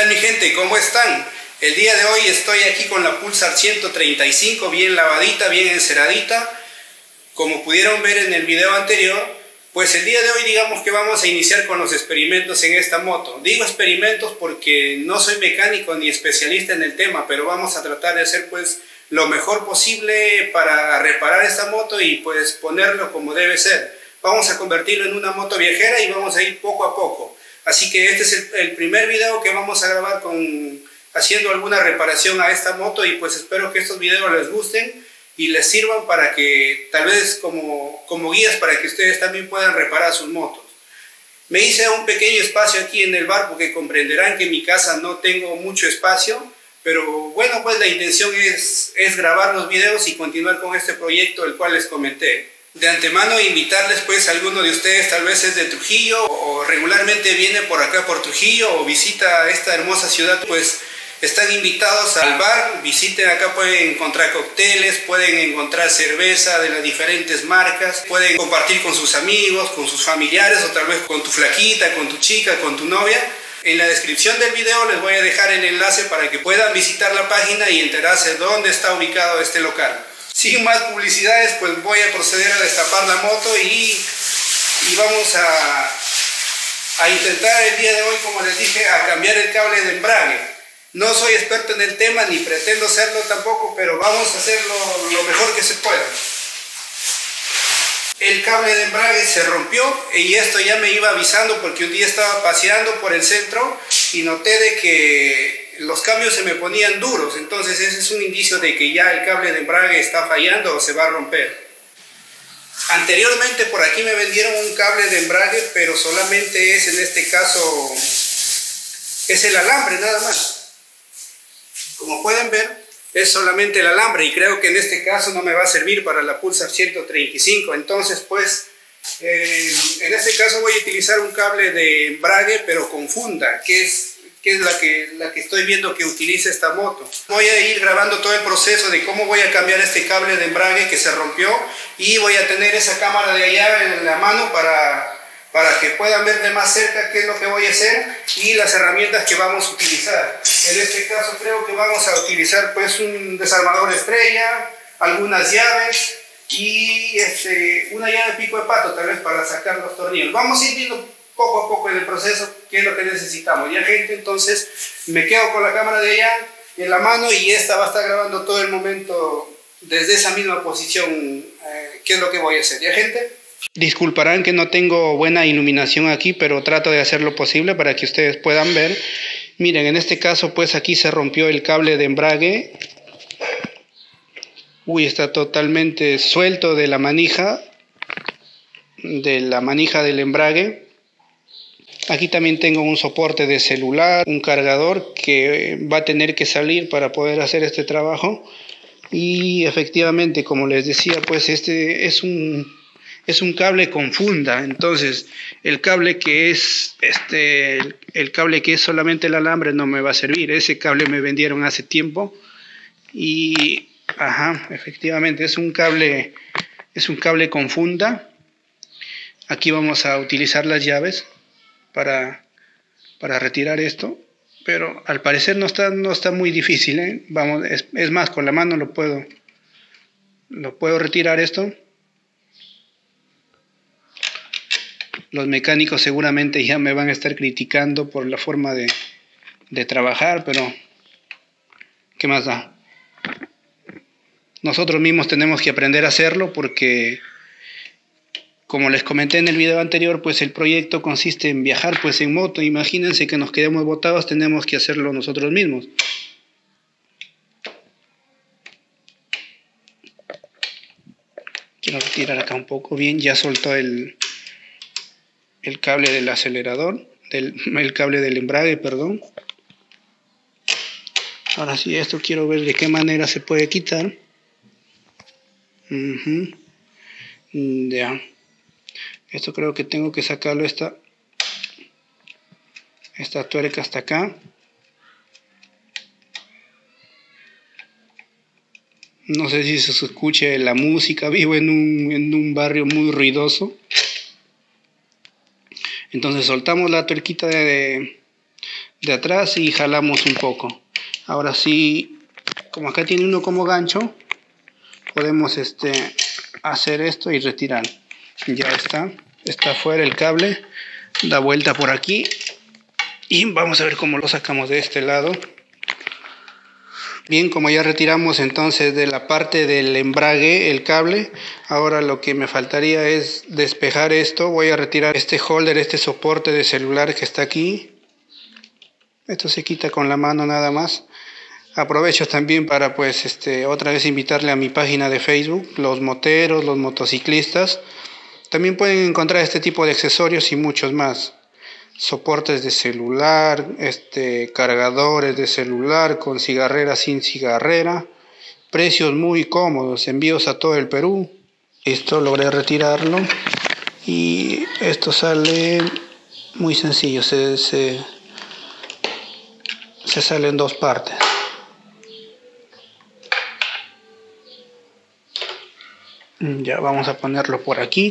tal mi gente? ¿Cómo están? El día de hoy estoy aquí con la Pulsar 135 bien lavadita, bien enceradita. Como pudieron ver en el video anterior, pues el día de hoy digamos que vamos a iniciar con los experimentos en esta moto. Digo experimentos porque no soy mecánico ni especialista en el tema, pero vamos a tratar de hacer pues lo mejor posible para reparar esta moto y pues ponerlo como debe ser. Vamos a convertirlo en una moto viajera y vamos a ir poco a poco. Así que este es el primer video que vamos a grabar haciendo alguna reparación a esta moto, y pues espero que estos videos les gusten y les sirvan para que tal vez como guías para que ustedes también puedan reparar sus motos. Me hice un pequeño espacio aquí en el bar porque comprenderán que en mi casa no tengo mucho espacio, pero bueno, pues la intención es grabar los videos y continuar con este proyecto el cual les comenté. De antemano invitarles pues a alguno de ustedes, tal vez es de Trujillo o regularmente viene por acá por Trujillo o visita esta hermosa ciudad, pues están invitados al bar. Visiten acá, pueden encontrar cócteles, pueden encontrar cerveza de las diferentes marcas, pueden compartir con sus amigos, con sus familiares o tal vez con tu flaquita, con tu chica, con tu novia. En la descripción del video les voy a dejar el enlace para que puedan visitar la página y enterarse dónde está ubicado este local. Sin más publicidades, pues voy a proceder a destapar la moto y vamos a intentar el día de hoy, como les dije, a cambiar el cable de embrague. No soy experto en el tema ni pretendo serlo tampoco, pero vamos a hacerlo lo mejor que se pueda. El cable de embrague se rompió y esto ya me iba avisando porque un día estaba paseando por el centro y noté de que los cambios se me ponían duros. Entonces ese es un indicio de que ya el cable de embrague está fallando o se va a romper. Anteriormente por aquí me vendieron un cable de embrague, pero solamente es, en este caso, es el alambre nada más. Como pueden ver, es solamente el alambre y creo que en este caso no me va a servir para la Pulsar 135. Entonces pues en este caso voy a utilizar un cable de embrague pero con funda, que es la que estoy viendo que utiliza esta moto. Voy a ir grabando todo el proceso de cómo voy a cambiar este cable de embrague que se rompió, y voy a tener esa cámara de allá en la mano para que puedan ver de más cerca qué es lo que voy a hacer y las herramientas que vamos a utilizar. En este caso creo que vamos a utilizar pues un desarmador estrella, algunas llaves y una llave pico de pato tal vez para sacar los tornillos. Vamos a ir viendo poco a poco en el proceso qué es lo que necesitamos. Ya gente, entonces me quedo con la cámara de allá en la mano y esta va a estar grabando todo el momento desde esa misma posición qué es lo que voy a hacer. Ya gente. Disculparán que no tengo buena iluminación aquí, pero trato de hacer lo posible para que ustedes puedan ver. Miren, en este caso pues aquí se rompió el cable de embrague. Uy, está totalmente suelto de la manija del embrague. Aquí también tengo un soporte de celular, un cargador que va a tener que salir para poder hacer este trabajo. Y efectivamente, como les decía, pues este es un cable con funda. Entonces el cable que es solamente el alambre no me va a servir. Ese cable me vendieron hace tiempo y efectivamente es un cable con funda. Aquí vamos a utilizar las llaves para retirar esto, pero al parecer no está muy difícil, ¿eh? Vamos, es más, con la mano lo puedo retirar esto. Los mecánicos seguramente ya me van a estar criticando por la forma de trabajar, pero ¿qué más da? Nosotros mismos tenemos que aprender a hacerlo porque, como les comenté en el video anterior, pues el proyecto consiste en viajar pues en moto. Imagínense que nos quedemos botados, tenemos que hacerlo nosotros mismos. Quiero retirar acá un poco. Bien, ya soltó el cable del acelerador, el cable del embrague, perdón. Ahora sí, esto quiero ver de qué manera se puede quitar. Ya. Esto creo que tengo que sacarlo esta tuerca hasta acá. No sé si se escuche la música. Vivo en un barrio muy ruidoso. Entonces soltamos la tuerquita de atrás y jalamos un poco. Ahora sí, como acá tiene uno como gancho, podemos hacer esto y retirar. Ya está fuera el cable, da vuelta por aquí y vamos a ver cómo lo sacamos de este lado. Bien, como ya retiramos entonces de la parte del embrague el cable, ahora lo que me faltaría es despejar esto. Voy a retirar este holder, este soporte de celular que está aquí. Esto se quita con la mano nada más. Aprovecho también para otra vez invitarle a mi página de Facebook, los moteros, los motociclistas. También pueden encontrar este tipo de accesorios y muchos más. Soportes de celular, cargadores de celular con cigarrera, sin cigarrera. Precios muy cómodos, envíos a todo el Perú. Esto logré retirarlo y esto sale muy sencillo, se sale en dos partes. Ya vamos a ponerlo por aquí.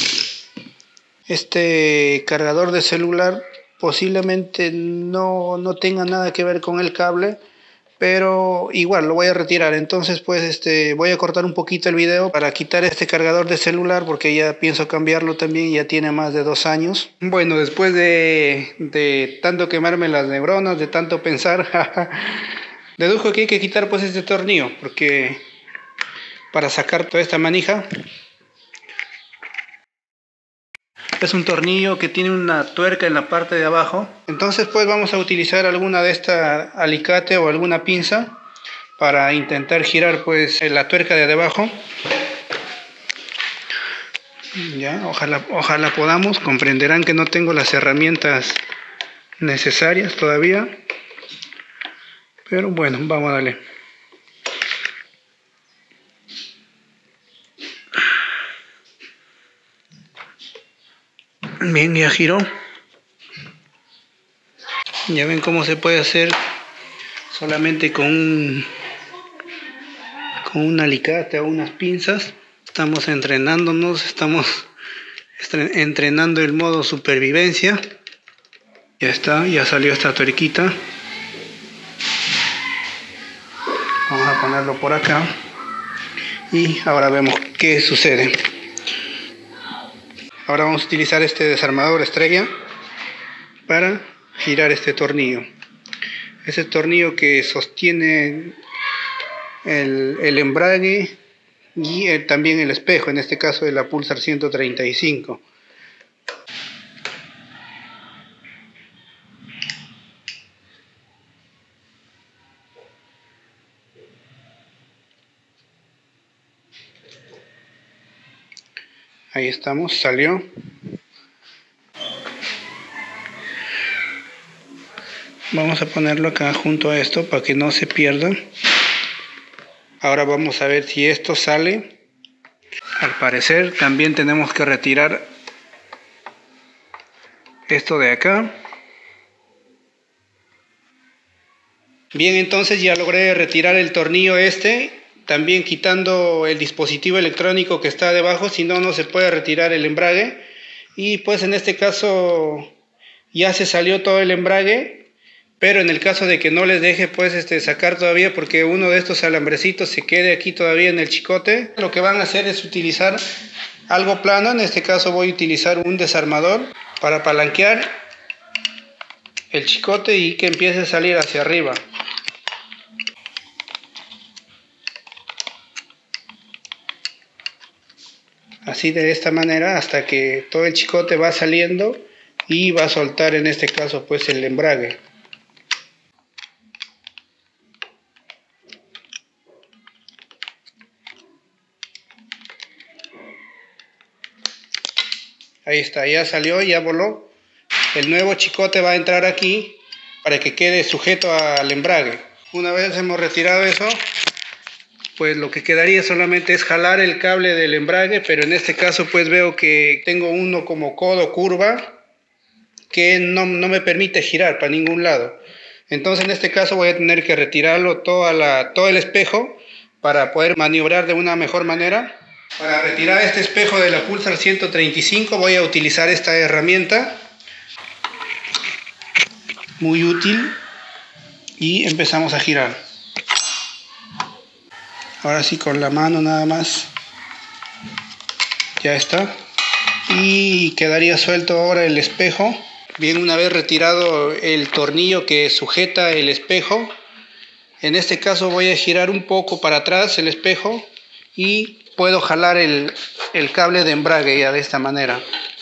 Este cargador de celular posiblemente no tenga nada que ver con el cable, pero igual lo voy a retirar. Entonces voy a cortar un poquito el video para quitar este cargador de celular, porque ya pienso cambiarlo también, ya tiene más de 2 años. Bueno, después de tanto quemarme las neuronas, de tanto pensar, deduzco que hay que quitar este tornillo, porque para sacar toda esta manija, es un tornillo que tiene una tuerca en la parte de abajo. Entonces vamos a utilizar alguna de esta alicate o alguna pinza para intentar girar la tuerca de abajo. Ya, ojalá podamos. Comprenderán que no tengo las herramientas necesarias todavía, pero bueno, vamos a darle. Bien, ya giró. Ya ven cómo se puede hacer solamente con un alicate o unas pinzas. Estamos entrenándonos, estamos entrenando el modo supervivencia. Ya está, ya salió esta tuerquita. Vamos a ponerlo por acá y ahora vemos qué sucede. Ahora vamos a utilizar este desarmador estrella para girar este tornillo. Ese tornillo que sostiene el embrague y también el espejo, en este caso de la Pulsar 135. Ahí estamos, salió. Vamos a ponerlo acá junto a esto para que no se pierda. Ahora vamos a ver si esto sale. Al parecer también tenemos que retirar esto de acá. Bien, entonces ya logré retirar el tornillo también quitando el dispositivo electrónico que está debajo, si no, no se puede retirar el embrague. Y en este caso ya se salió todo el embrague, pero en el caso de que no les deje sacar todavía, porque uno de estos alambrecitos se quede aquí todavía en el chicote, lo que van a hacer es utilizar algo plano. En este caso voy a utilizar un desarmador para palanquear el chicote y que empiece a salir hacia arriba. Así, de esta manera, hasta que todo el chicote va saliendo y va a soltar en este caso el embrague. Ahí está, ya salió, ya voló. El nuevo chicote va a entrar aquí para que quede sujeto al embrague. Una vez hemos retirado eso, lo que quedaría solamente es jalar el cable del embrague, pero en este caso veo que tengo uno como codo curva que no me permite girar para ningún lado. Entonces en este caso voy a tener que retirarlo todo el espejo para poder maniobrar de una mejor manera. Para retirar este espejo de la Pulsar 135 voy a utilizar esta herramienta. muy útil. Y empezamos a girar. Ahora sí, con la mano nada más. Ya está. Y quedaría suelto ahora el espejo. Bien, una vez retirado el tornillo que sujeta el espejo, en este caso voy a girar un poco para atrás el espejo y puedo jalar el cable de embrague ya de esta manera.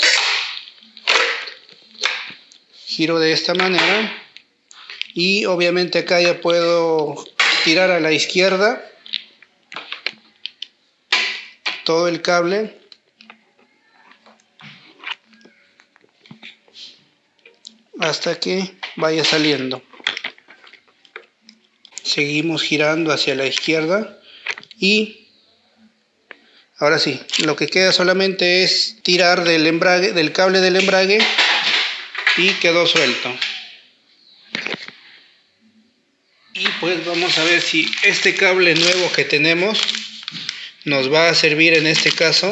Giro de esta manera y obviamente acá ya puedo tirar a la izquierda todo el cable hasta que vaya saliendo. Seguimos girando hacia la izquierda y ahora sí, lo que queda solamente es tirar del embrague, del cable del embrague, y quedó suelto. Y pues vamos a ver si este cable nuevo que tenemos nos va a servir en este caso.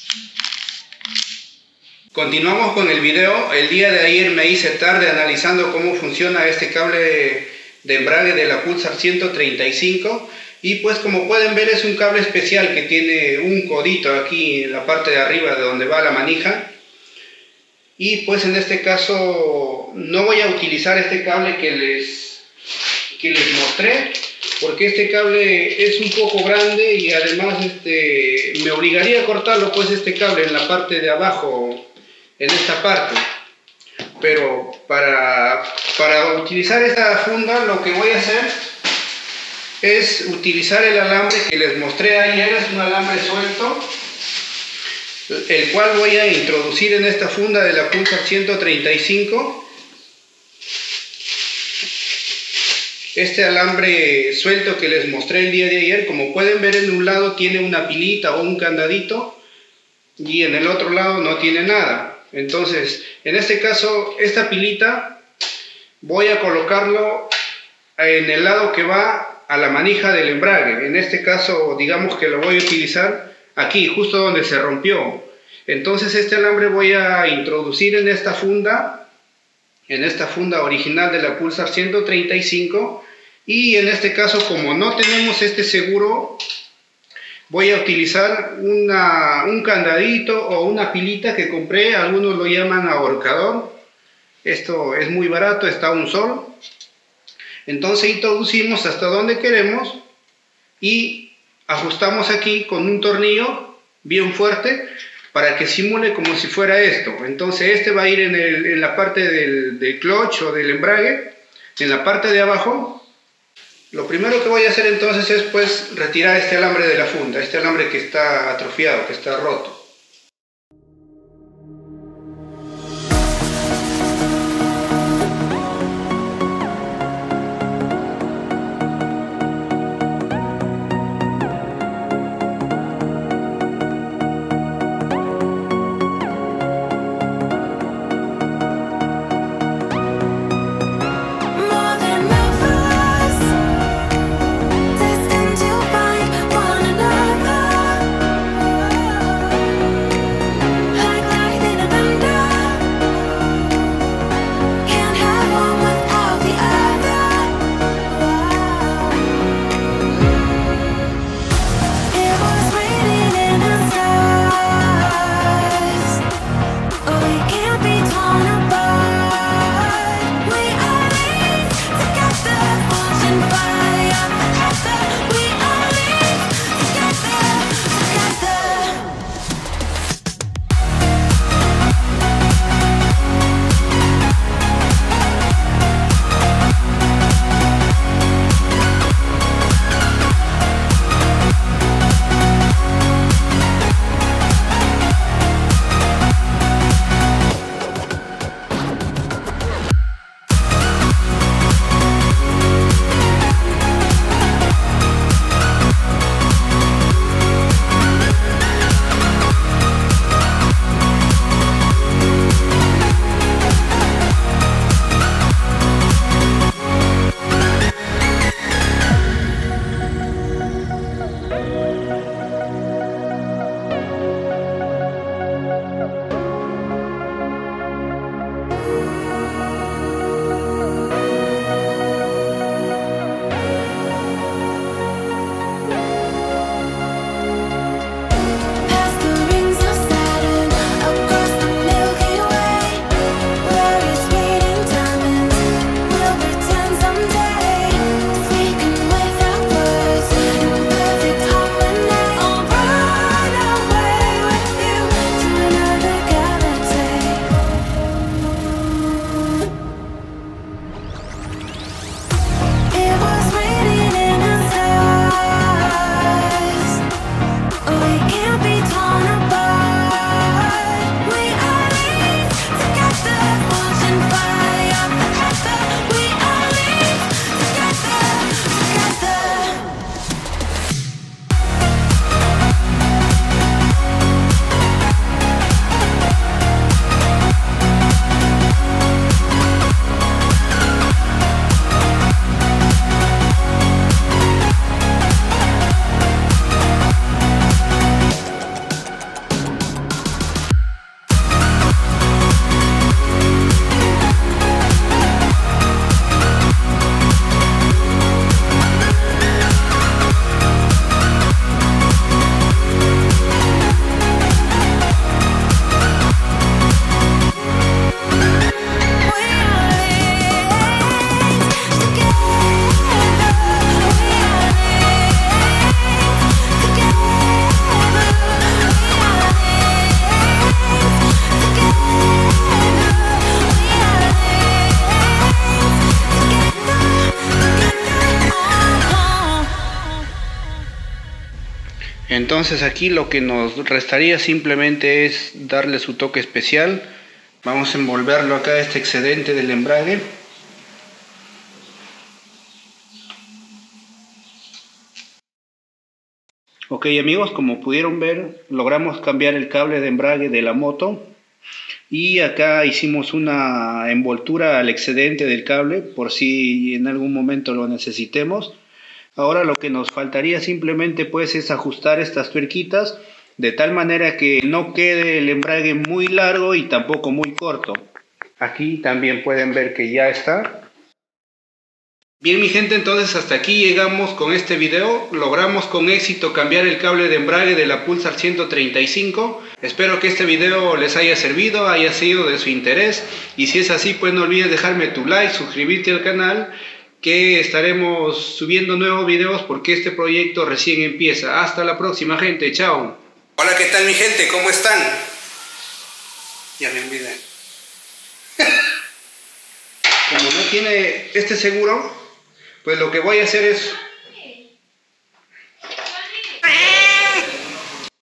Continuamos con el video. El día de ayer me hice tarde analizando cómo funciona este cable de embrague de la Pulsar 135 y pues como pueden ver es un cable especial que tiene un codito aquí en la parte de arriba de donde va la manija. Y pues en este caso no voy a utilizar este cable que les mostré, porque este cable es un poco grande y además me obligaría a cortarlo pues este cable en la parte de abajo, en esta parte. Pero para utilizar esta funda lo que voy a hacer es utilizar el alambre que les mostré ayer. Es un alambre suelto, el cual voy a introducir en esta funda de la Pulsar 135. Este alambre suelto que les mostré el día de ayer, como pueden ver, en un lado tiene una pilita o un candadito y en el otro lado no tiene nada. Entonces, en este caso, esta pilita voy a colocarlo en el lado que va a la manija del embrague. En este caso, digamos que lo voy a utilizar aquí, justo donde se rompió. Entonces este alambre voy a introducir en esta funda original de la Pulsar 135, y en este caso, como no tenemos este seguro, voy a utilizar un candadito o una pilita que compré. Algunos lo llaman ahorcador. Esto es muy barato, está a un sol. Entonces introducimos hasta donde queremos y ajustamos aquí con un tornillo bien fuerte para que simule como si fuera esto. Entonces este va a ir en la parte del clutch o del embrague, en la parte de abajo. Lo primero que voy a hacer entonces es pues retirar este alambre de la funda, este alambre que está atrofiado, que está roto. Entonces aquí lo que nos restaría simplemente es darle su toque especial. Vamos a envolverlo acá, este excedente del embrague. Ok amigos, como pudieron ver, logramos cambiar el cable de embrague de la moto. Y acá hicimos una envoltura al excedente del cable por si en algún momento lo necesitemos. Ahora lo que nos faltaría simplemente pues es ajustar estas tuerquitas de tal manera que no quede el embrague muy largo y tampoco muy corto. Aquí también pueden ver que ya está. Bien mi gente, entonces hasta aquí llegamos con este video. Logramos con éxito cambiar el cable de embrague de la Pulsar 135. Espero que este video les haya servido, haya sido de su interés. Y si es así, pues no olvides dejarme tu like, suscribirte al canal, que estaremos subiendo nuevos videos porque este proyecto recién empieza. Hasta la próxima gente, chao. Hola, ¿qué tal mi gente? ¿Cómo están? Ya me olvidé. Como no tiene este seguro, pues lo que voy a hacer es